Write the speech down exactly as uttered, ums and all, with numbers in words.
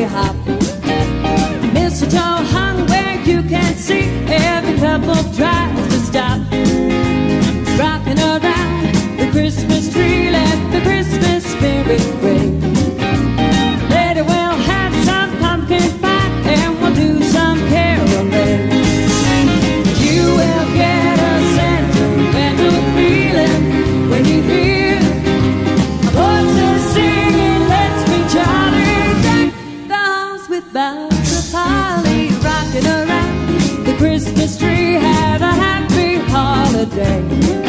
hop. Mistletoe hung where you can see, every couple tries to stop. Rocking around the Christmas tree, let the Christmas spirit ring. Later we'll have some pumpkin pie and we'll do some caroling. You will get a sentimental feeling when you hear voices singing, let's be jolly. Deck the halls with boughs of holly, rocking around the Christmas tree. Have a happy holiday.